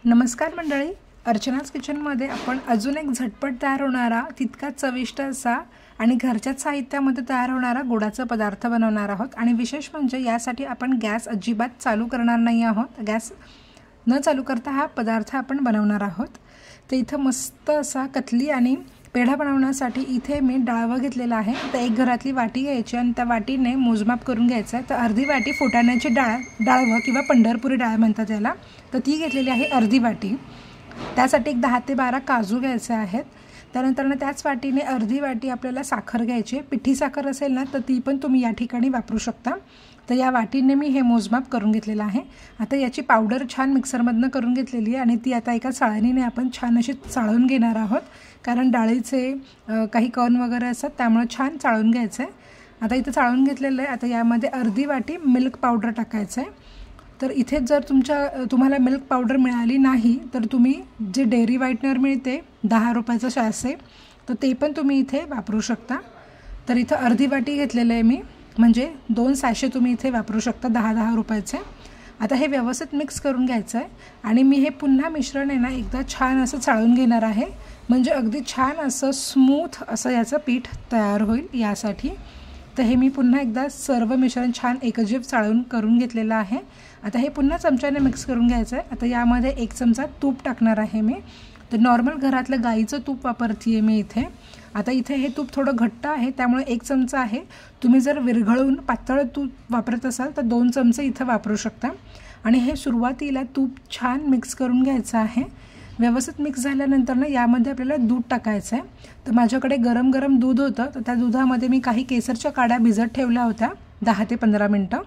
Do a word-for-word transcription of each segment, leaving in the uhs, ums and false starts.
नमस्कार मंडळी, अर्चनाज किचनमध्ये आपण अजून एक झटपट तयार होणारा तितकाच चविष्ट असा आणि घरच्याच साहित्यामध्ये तयार होणारा गुळाचा पदार्थ बनवणार आहोत। आणि विशेष म्हणजे यासाठी आपण गॅस अजिबात चालू करणार नाही आहोत। गॅस न चालू करता हा पदार्थ आपण बनवणार आहोत। तर इथं मस्त असा कतली आणि पेढा बनवण्यासाठी इथे मी डाळ घेतलेला आहे। तर एक घरातली वाटी घ्यायची आणि त्या वाटीने मोजमाप करून घ्यायचं आहे। तर अर्धी वाटी फुटाण्याची डाळ डाळ किंवा पंढरपुरी डाळ म्हणतात त्याला, तर ती घेतलेली आहे अर्धी वाटी। त्यासाठी एक दहा ते बारा काजू घ्यायचे आहेत। त्यानंतर त्याच वाटीने अर्धी वाटी आपल्याला साखर घ्यायची आहे। पिठी साखर असेल ना तर ती पण तुम्ही या ठिकाणी वापरू शकता। तर या वाटीने मी हे मोजमाप करून घेतलेलं आहे। आता याची पावडर छान मिक्सरमधनं करून घेतलेली आहे आणि ती आता एका चाळणीने आपण छान अशी चाळून घेणार आहोत, कारण डाळीचे काही कण वगैरे असतात त्यामुळे छान चाळून घ्यायचं आहे। आता इथे चाळून घेतलेलं आहे। आता यामध्ये अर्धी वाटी मिल्क पावडर टाकायचं आहे। तर इथे जर तुमच्या तुम्हाला मिल्क पावडर मिळाली नाही तर तुम्ही जे डेअरी व्हाइटनर मिळते दहा रुपयाचं सॅशे, तर ते पण तुम्ही इथे वापरू शकता। तर इथं अर्धी वाटी घेतलेलं आहे मी, म्हणजे दोन सॅशे तुम्ही इथे वापरू शकता दहा दहा रुपयाचे। आता हे व्यवस्थित मिक्स करून घ्यायचं आहे आणि मी हे पुन्हा मिश्रण आहे ना एकदा छान असं चाळून घेणार आहे, म्हणजे अगदी छान असं स्मूथ असं याचं पीठ तयार होईल यासाठी। तर हे मी पुन्हा एकदा सर्व मिश्रण छान एकजीव चाळून करून घेतलेलं आहे। आता हे पुन्हा चमच्याने मिक्स करून घ्यायचं आहे। आता यामध्ये एक चमचा तूप टाकणार आहे मी। तर नॉर्मल घरातलं गाईचं तूप वापरते मी इथे। आता इथे हे तूप थोडं घट्ट आहे त्यामुळे एक चमचा आहे। तुम्ही जर विरघळून पातळ तूप वापरत असाल तर दोन चमचे इथे वापरू शकता। आणि हे सुरुवातीला तूप छान मिक्स करून घ्यायचं आहे। व्यवस्थित मिक्स झाल्यानंतर ना यामध्ये आपल्याला दूध टाकायचं आहे। तर माझ्याकडे गरम गरम दूध होतं, तर त्या दुधामध्ये मी काही केसरच्या काड्या भिजत ठेवल्या होत्या दहा ते पंधरा मिनटं।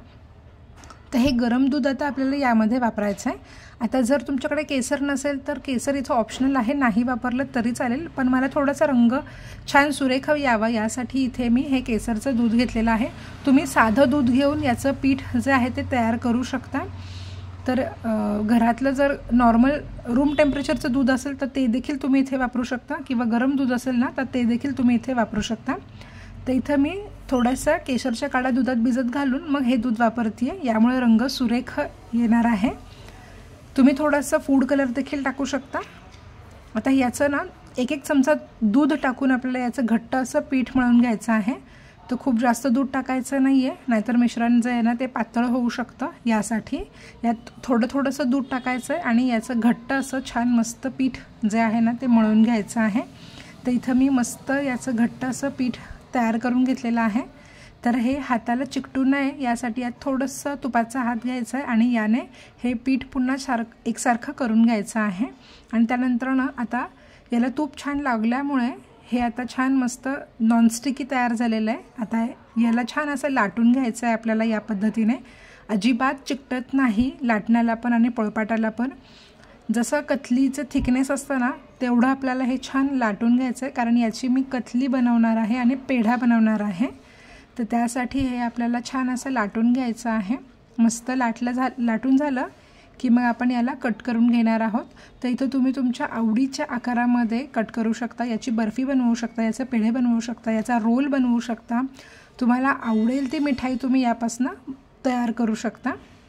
तर हे गरम दूध आता आपल्याला यामध्ये वापरायचं आहे। आता जर तुमच्याकडे केसर नसेल तर केसर इथं ऑप्शनल आहे, नाही वापरलं तरी चालेल, पण मला थोडासा रंग छान सुरेख यावा यासाठी इथे मी हे केसरचं दूध घेतलेलं आहे। तुम्ही साधं दूध घेऊन याचं पीठ जे आहे ते तयार करू शकता। तर घरातलं जर नॉर्मल रूम टेम्परेचरचं दूध असेल तर ते देखील तुम्ही इथे वापरू शकता, किंवा गरम दूध असेल ना तर ते देखील तुम्ही इथे वापरू शकता। तर इथं मी थोडासा केशरच्या काड्या दुधात भिजत घालून मग हे दूध वापरते आहे, यामुळे रंग सुरेख येणार आहे। तुम्ही थोडासा फूड कलर देखील टाकू शकता। आता याचं ना एक एक चमचा दूध टाकून आपल्याला याचं घट्ट असं पीठ मळून घ्यायचं आहे। तर खूप जास्त दूध टाकायचं नाही आहे, नाहीतर मिश्रण जे आहे ना ते पातळ होऊ शकतं। यासाठी यात थोडं थोडंसं दूध टाकायचं आहे आणि याचं घट्ट असं छान मस्त पीठ जे आहे ना ते मळून घ्यायचं आहे। तर इथं मी मस्त याचं घट्ट असं पीठ तयार करून घेतलेलं आहे। तर हे हाताला चिकटू नये यासाठी यात थोडंसं तुपाचा हात घ्यायचा आहे आणि याने हे पीठ पुन्हा सारखं एकसारखं करून घ्यायचं आहे। आणि त्यानंतर ना आता याला तूप छान लागल्यामुळे हे आता छान मस्त नॉनस्टिकी तयार झालेलं आहे। आता याला छान असं लाटून घ्यायचं आहे आपल्याला या पद्धतीने, अजिबात चिकटत नाही लाटण्याला पण आणि पोळपाटाला पण। जसं कथलीचं थिकनेस असतं ना तेवढं आपल्याला हे छान लाटून घ्यायचं आहे, कारण याची मी कथली बनवणार आहे आणि पेढा बनवणार आहे। तर त्यासाठी हे आपल्याला छान असं लाटून घ्यायचं आहे। मस्त लाटलं झा लाटून झालं की मग आपण याला कट करून घेणार आहोत। तर इथं तुम्ही तुमच्या आवडीच्या आकारामध्ये कट करू शकता। याची बर्फी बनवू शकता, याचे पेढे बनवू शकता, याचा रोल बनवू शकता। तुम्हाला आवडेल ती मिठाई तुम्ही यापासून तयार करू शकता।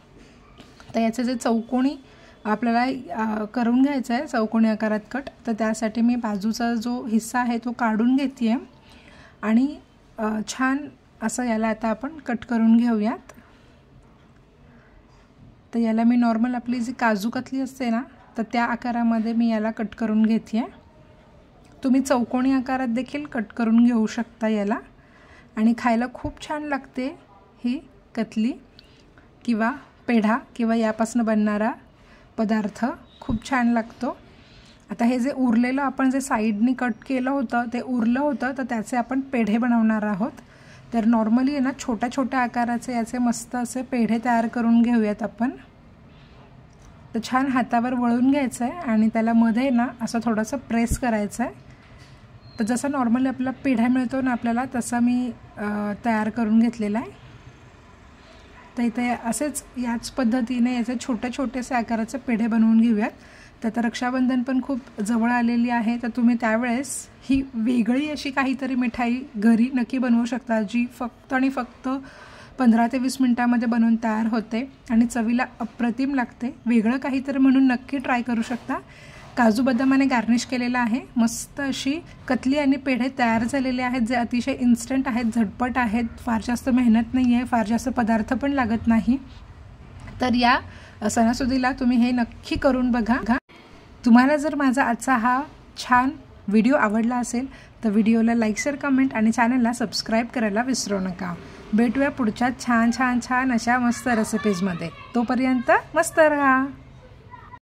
तर याचे जे चौकोनी आपल्याला करून घ्यायचं आहे, चौकोनी आकारात कट, तर त्यासाठी मी बाजूचा जो हिस्सा आहे तो काढून घेते आहे आणि छान असं याला आता आपण कट करून घेऊयात। तर याला मी नॉर्मल आपली जी काजू कतली असते ना तर त्या आकारामध्ये मी याला कट करून घेते आहे। तुम्ही चौकोनी आकारात देखील कट करून घेऊ शकता याला, आणि खायला खूप छान लागते ही कतली किंवा पेढा किंवा यापासून बनणारा पदार्थ खूप छान लागतो। आता हे जे उरलेलं आपण जे साईडनी कट केलं होतं ते उरलं होतं, तर त्याचे आपण पेढे बनवणार आहोत। तर नॉर्मली आहे ना छोट्या छोट्या आकाराचे याचे मस्त असे पेढे तयार करून घेऊयात आपण। तर छान हातावर वळून घ्यायचं आहे आणि त्याला मध्ये ना असं थोडंसं प्रेस करायचं आहे। तर जसं नॉर्मली आपला पेढा मिळतो ना आपल्याला तसा मी तयार करून घेतलेला आहे। तर इथे असेच याच पद्धतीने याचे छोटे छोटेसे आकाराचे पेढे बनवून घेऊयात। तर आता रक्षाबंधन पण खूप जवळ आलेली आहे, तर तुम्ही त्यावेळेस ही वेगळी अशी काहीतरी मिठाई घरी नक्की बनवू शकता, जी फक्त आणि फक्त पंधरा ते वीस मिनटामध्ये बनवून तयार होते आणि चवीला अप्रतिम लागते। वेगळं काहीतरी म्हणून नक्की ट्राय करू शकता। काजू बदामाने गार्निश केलेला आहे। मस्त अशी कतली आणि पेढे तयार झालेले आहेत, जे अतिशय इन्स्टंट आहेत, झटपट आहेत, फार जास्त मेहनत नाही आहे, फार जास्त पदार्थ पण लागत नाही। तर या सणासुदीला तुम्ही हे नक्की करून बघा। तुम्हाला जर माझा आजचा हा छान व्हिडिओ आवडला असेल तर व्हिडिओला लाईक शेअर कमेंट आणि चॅनलला सबस्क्राईब करायला विसरू नका। भेटूया पुढच्या छान छान छान अशा मस्त रेसिपीजमध्ये। तोपर्यंत मस्त राहा।